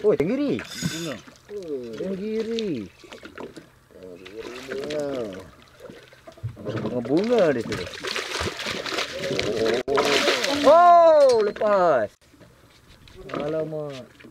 Oh, tenggiri. Bunga. Tenggiri. Bunga-bunga di situ. Oh, lepas. Alamak.